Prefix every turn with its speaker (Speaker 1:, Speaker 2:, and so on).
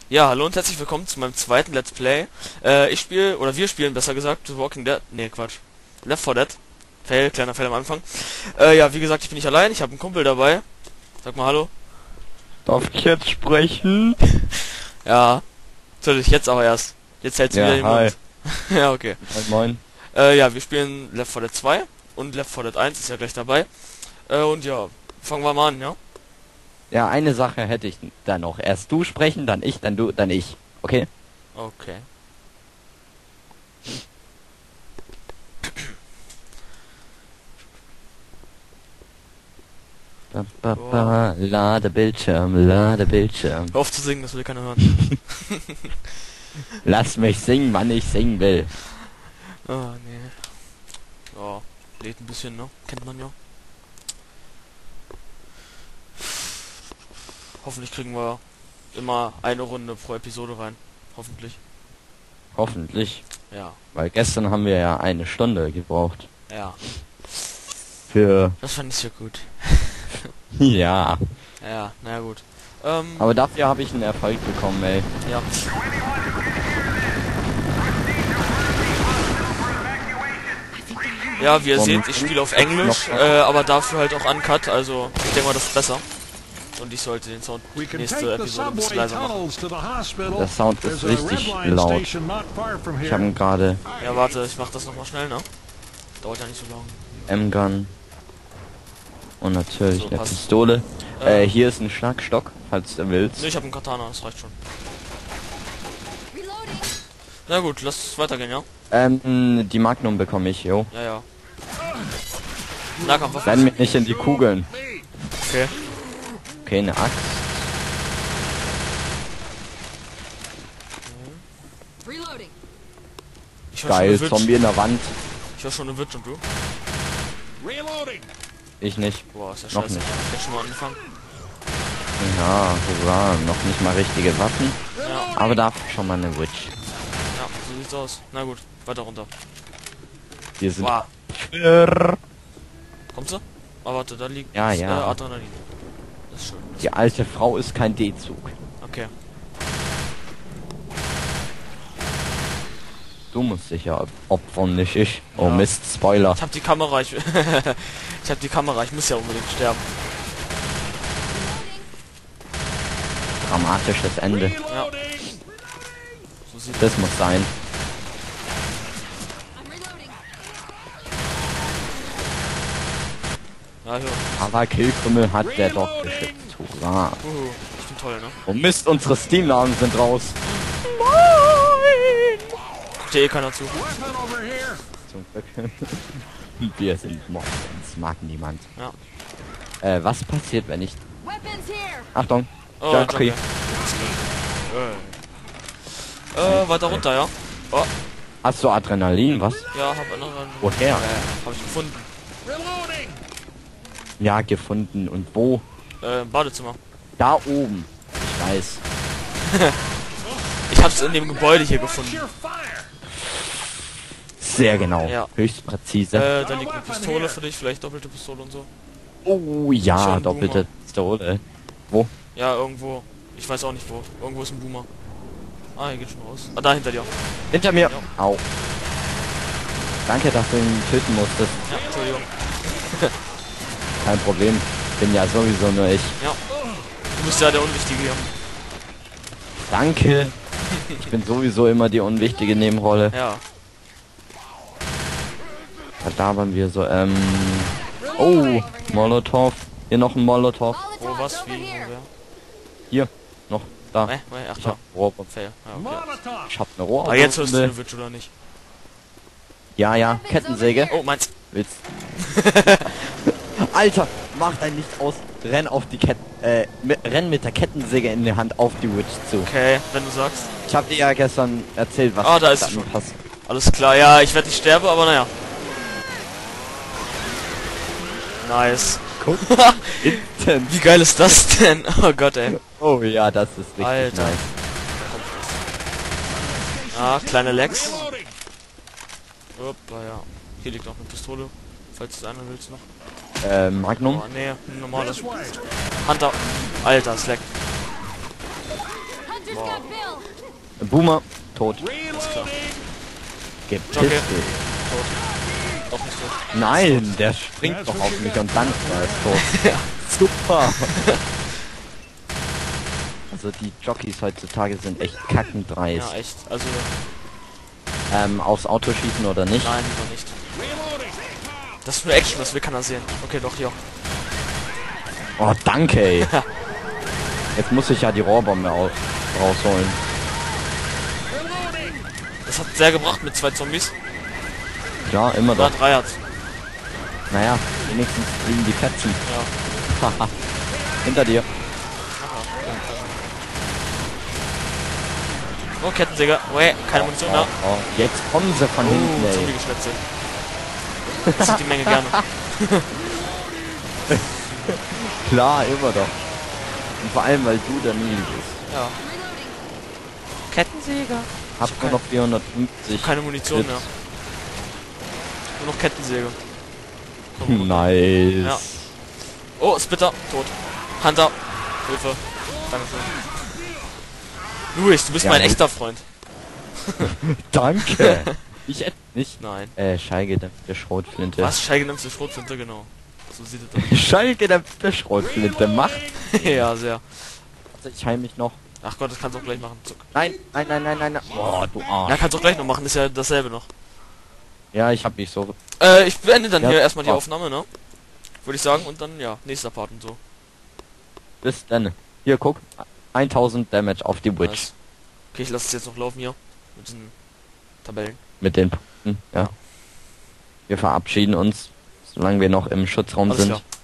Speaker 1: Ja, hallo und herzlich willkommen zu meinem zweiten Let's Play. Wir spielen besser gesagt The Walking Dead. Nee, Quatsch. Left 4 Dead. Kleiner Fail am Anfang. Ja, wie gesagt, ich bin nicht allein, ich habe einen Kumpel dabei. Sag mal hallo.
Speaker 2: Darf ich jetzt sprechen?
Speaker 1: Ja, natürlich, jetzt aber erst. Jetzt hältst du wieder den
Speaker 2: hi.
Speaker 1: Mund. Ja, okay.
Speaker 2: Moin.
Speaker 1: Ja, wir spielen Left 4 Dead 2 und Left 4 Dead 1 ist ja gleich dabei. Und ja, fangen wir mal an, ja?
Speaker 2: Ja, eine Sache hätte ich da noch. Erst du sprechen, dann ich, dann du, dann ich. Okay?
Speaker 1: Okay.
Speaker 2: Lade Bildschirm, lade Bildschirm.
Speaker 1: Hör auf zu singen, das will keiner hören.
Speaker 2: Lass mich singen, wann ich singen will.
Speaker 1: Ah, nee. Ja, lädt ein bisschen, ne? Kennt man ja. Hoffentlich kriegen wir immer eine Runde pro Episode rein. Hoffentlich.
Speaker 2: Hoffentlich.
Speaker 1: Ja.
Speaker 2: Weil gestern haben wir ja eine Stunde gebraucht.
Speaker 1: Ja.
Speaker 2: Für...
Speaker 1: Das fand ich so gut.
Speaker 2: Ja.
Speaker 1: Ja, naja gut.
Speaker 2: Aber dafür habe ich einen Erfolg bekommen, ey.
Speaker 1: Ja. Ja, wie ihr seht, ich spiele auf Englisch, aber dafür halt auch uncut, also ich denke mal, das ist besser. Und ich sollte den Sound nächste Episode ein bisschen leiser machen.
Speaker 2: Der Sound ist richtig laut. Ich habe gerade
Speaker 1: Ja, warte, ich mach das nochmal schnell, ne? Dauert ja nicht so lang.
Speaker 2: M-Gun. Und natürlich
Speaker 1: So,
Speaker 2: eine
Speaker 1: passt.
Speaker 2: Pistole. Hier ist ein Schlagstock, falls du willst.
Speaker 1: Ne, ich habe einen Katana, das reicht schon. Na gut, lass weitergehen, ja?
Speaker 2: Die Magnum bekomme ich, jo.
Speaker 1: Ja, ja. Nahkampfwaffe.
Speaker 2: Renn mir nicht in die Kugeln.
Speaker 1: Okay.
Speaker 2: Okay, eine Axt.
Speaker 1: Ich war
Speaker 2: Geil,
Speaker 1: schon eine
Speaker 2: Zombie in der Wand.
Speaker 1: Ich war schon eine Witch und du?
Speaker 2: Ich nicht.
Speaker 1: Boah, ist ja
Speaker 2: Noch
Speaker 1: scheiße.
Speaker 2: nicht.
Speaker 1: Ich hab schon mal angefangen.
Speaker 2: Ja, hurra. Noch nicht mal richtige Waffen.
Speaker 1: Ja,
Speaker 2: Aber dafür schon mal eine Witch.
Speaker 1: ja, so sieht's aus. Na gut, weiter runter.
Speaker 2: Wir sind...
Speaker 1: Wow. Kommt sie? Oh, warte, da liegt
Speaker 2: Ja, ja.
Speaker 1: Adrenalin. Das ist schön.
Speaker 2: Die alte Frau ist kein D-Zug.
Speaker 1: Okay.
Speaker 2: Du musst dich ja opfern, nicht ich. Oh
Speaker 1: Ja.
Speaker 2: Mist, Spoiler.
Speaker 1: Ich hab die Kamera, ich hab die Kamera, ich muss ja unbedingt sterben.
Speaker 2: Dramatisches Ende.
Speaker 1: Ja. So sieht
Speaker 2: Das muss sein.
Speaker 1: Ja, hier.
Speaker 2: Aber Killkrümmel hat der Doc geschickt. Hurra.
Speaker 1: Ich bin toll, ne?
Speaker 2: Oh Mist, unsere Steam-Namen sind raus.
Speaker 1: Guckt ja eh keiner zu.
Speaker 2: Zum Glück. Wir sind Mobbens, mag niemand.
Speaker 1: Ja.
Speaker 2: Was passiert, wenn ich... Achtung.
Speaker 1: Oh,
Speaker 2: Ja,
Speaker 1: danke.
Speaker 2: okay.
Speaker 1: Weiter runter, ja? Oh,
Speaker 2: Hast du Adrenalin, was?
Speaker 1: ja, hab anderen.
Speaker 2: Woher?
Speaker 1: Hab ich gefunden.
Speaker 2: Ja, gefunden. Und wo?
Speaker 1: Im Badezimmer.
Speaker 2: Da oben. Ich weiß.
Speaker 1: Ich hab's in dem Gebäude hier gefunden.
Speaker 2: Sehr genau.
Speaker 1: Ja.
Speaker 2: Höchst präzise.
Speaker 1: Da liegt eine Pistole für dich, vielleicht doppelte Pistole und so.
Speaker 2: Oh ja,
Speaker 1: Schon
Speaker 2: doppelte Pistole. Wo?
Speaker 1: Ja, irgendwo. Ich weiß auch nicht wo. Irgendwo ist ein Boomer. Ah, hier geht schon raus. Ah, da hinter dir.
Speaker 2: Hinter mir.
Speaker 1: Ja.
Speaker 2: Au. Danke, dass du ihn töten musstest.
Speaker 1: Ja, Entschuldigung.
Speaker 2: Kein Problem. Bin ja sowieso nur ich.
Speaker 1: Ja. Du bist ja der Unwichtige hier.
Speaker 2: Danke. Ich bin sowieso immer die unwichtige Nebenrolle.
Speaker 1: Ja.
Speaker 2: Verdabern wir so, Oh, Molotov. Hier noch ein Molotov.
Speaker 1: Wo, was, wie, wo, wer?
Speaker 2: Hier. Noch. Da.
Speaker 1: Ach
Speaker 2: Ich
Speaker 1: da.
Speaker 2: hab Rohr.
Speaker 1: Fail. Ja, okay.
Speaker 2: Ich hab eine Rohr.
Speaker 1: Ah, jetzt hörst du eine Witch oder nicht?
Speaker 2: Ja, ja. Kettensäge.
Speaker 1: Oh, meins.
Speaker 2: Willst. Alter, mach dein Licht aus. Renn auf die renn mit der Kettensäge in der Hand auf die Witch zu.
Speaker 1: Okay, wenn du sagst.
Speaker 2: Ich hab dir ja gestern erzählt, was
Speaker 1: Ah, da ist
Speaker 2: dann
Speaker 1: sie schon.
Speaker 2: passt.
Speaker 1: Alles klar, ja, ich werde nicht sterben, aber naja. Nice.
Speaker 2: Guck. Instant.
Speaker 1: Wie geil ist das denn? Oh Gott, ey.
Speaker 2: Oh ja, das ist richtig
Speaker 1: Alter.
Speaker 2: nice.
Speaker 1: Ah, kleine Lex. Hoppa, ja. Hier liegt noch eine Pistole. Falls du eine willst noch.
Speaker 2: Magnum.
Speaker 1: Oh, nee, ein normales. Hunter. Alter, Slack. Wow.
Speaker 2: Boomer, tot.
Speaker 1: Ist klar.
Speaker 2: Gepisst.
Speaker 1: Okay. Tot. Doch nicht tot.
Speaker 2: Nein, der springt doch auf mich und dann war es tot. Super. Also die Jockeys heutzutage sind echt kackendreist.
Speaker 1: Ja, echt. Also,
Speaker 2: Aufs Auto schießen oder nicht?
Speaker 1: nein, lieber nicht. Das ist nur Action, das will keiner sehen. Okay, doch, hier.
Speaker 2: Oh, danke, ey. Jetzt muss ich ja die Rohrbombe rausholen.
Speaker 1: Das hat sehr gebracht mit 2 Zombies.
Speaker 2: Ja, immer
Speaker 1: Oder
Speaker 2: doch.
Speaker 1: 3 hat's.
Speaker 2: Naja, wenigstens fliegen die Fetzen.
Speaker 1: Ja.
Speaker 2: Haha. Hinter dir.
Speaker 1: Oh, Kettensäger. Oh, keine Munition da.
Speaker 2: Oh, jetzt kommen sie von hinten, ey.
Speaker 1: Zombie-Geschwätze. Das sieht die Menge gerne.
Speaker 2: Klar, immer doch. Und vor allem, weil du der Nili bist.
Speaker 1: Ja. Kettensäger.
Speaker 2: Hab nur noch 450.
Speaker 1: Keine Munition
Speaker 2: Hits.
Speaker 1: mehr. Nur noch Kettensäge.
Speaker 2: Nice.
Speaker 1: Ja. Oh, Splitter. Tot. Hunter. Hilfe. Dankeschön. Luis, du bist
Speaker 2: Ja,
Speaker 1: mein
Speaker 2: gut.
Speaker 1: echter Freund.
Speaker 2: Danke. Ich hätte nicht.
Speaker 1: Nein.
Speaker 2: Schallgedämpfte Schrotflinte.
Speaker 1: Was? Schallgedämpfte Schrotflinte, genau. So sieht es aus.
Speaker 2: Schallgedämpfte Schrotflinte macht.
Speaker 1: Ja, sehr.
Speaker 2: Also ich heim mich noch.
Speaker 1: Ach Gott, das kannst du auch gleich machen. Zuck.
Speaker 2: Nein, nein, nein, nein, nein, nein. Oh, du Arsch.
Speaker 1: Ja, kannst du auch gleich noch machen, ist ja dasselbe noch.
Speaker 2: Ja, ich hab mich so.
Speaker 1: Ich beende dann
Speaker 2: Ja,
Speaker 1: hier erstmal die
Speaker 2: oh.
Speaker 1: Aufnahme, ne? Würde ich sagen, und dann, ja, nächster Part und so.
Speaker 2: Bis dann. Hier, guck. 1000 Damage auf die Witch.
Speaker 1: Nice. Okay, ich lasse es jetzt noch laufen hier. Mit diesen Tabellen.
Speaker 2: Mit den Punkten, ja. Wir verabschieden uns, solange wir noch im Schutzraum
Speaker 1: Alles
Speaker 2: sind.
Speaker 1: klar.